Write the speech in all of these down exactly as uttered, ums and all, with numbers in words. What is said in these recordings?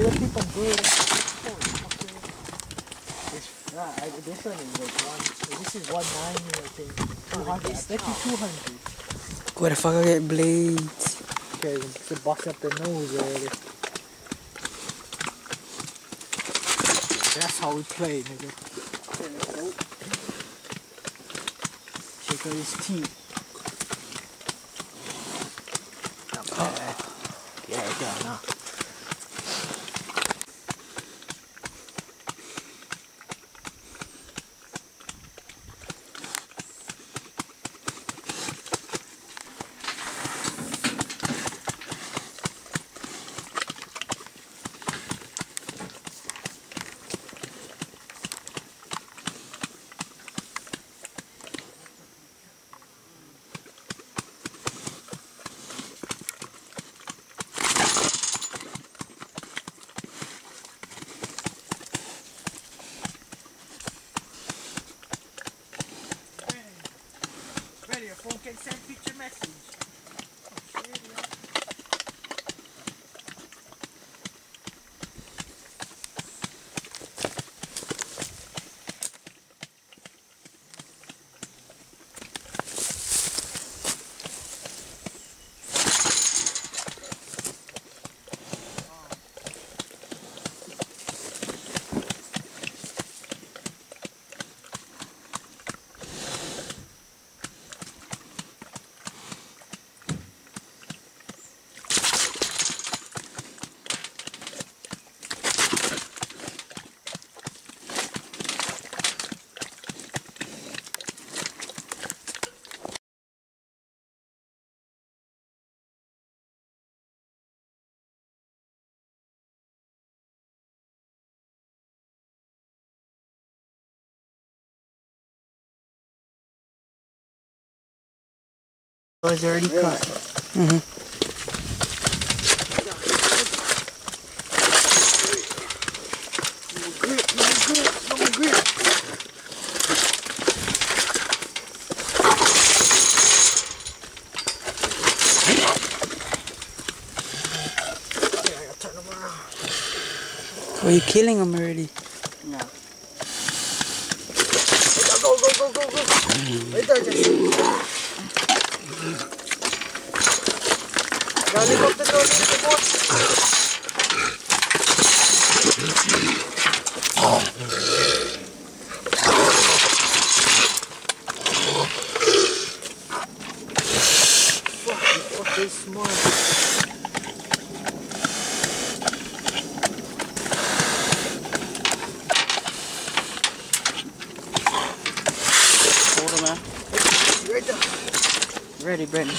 let's keep them good. This, nah, I, this one is like one. This is one ninety, I think. Two hundred. Let's do two hundred. Where the fuck I get blades? Okay, to bust up the nose already. That's how we play, nigga. Check out his teeth. Not bad. Yeah, yeah, nah. Your phone can send picture message. Oh, shit, yeah. It's already cut. Mm-hmm. No grip, no grip, no grip. Okay, I gotta turn them around. Oh, you killing them already? Yeah. Go, go, go, go, go. Right there, Jesse. Gotta lift up the door, lift the door. Fuck, you fucking smart. Hold on, man. Right there. Ready, Brittany.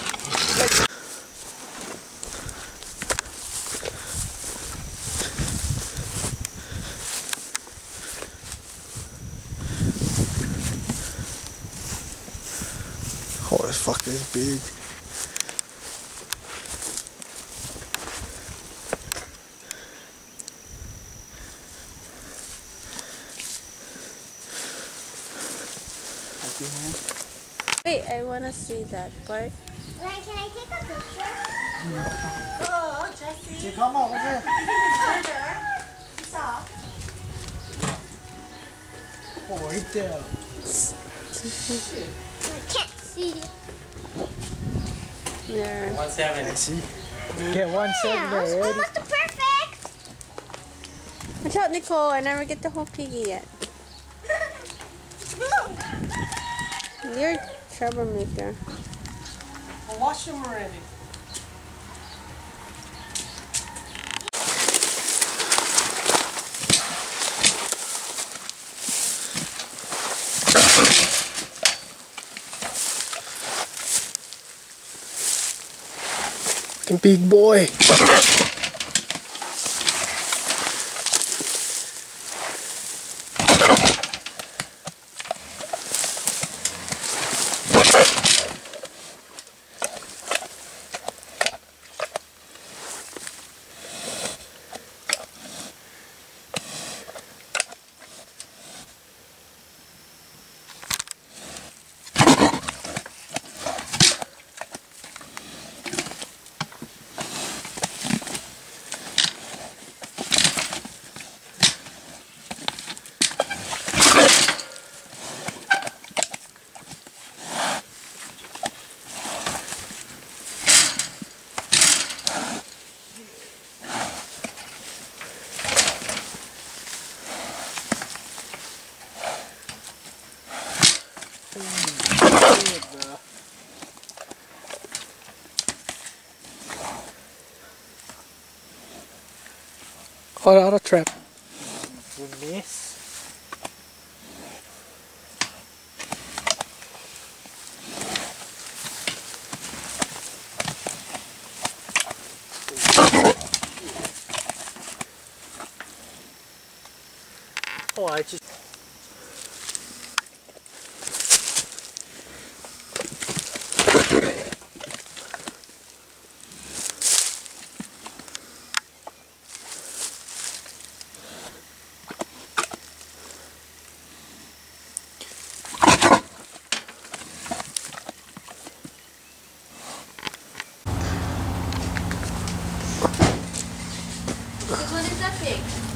Oh, this fucker is big. Wait, I want to see that part. Like, can I take a picture? Oh, Jesse. Come on, over here. Stop. Oh, right there. I can't see. There. One seven. I see. Get one Yeah, seven I was there, ready? almost perfect. Watch out, Nicole. I never get the whole piggy yet. You're a troublemaker. Well, wash them already. Big boy. Caught out a trap. We miss. Oh, I just. Which one is that pig?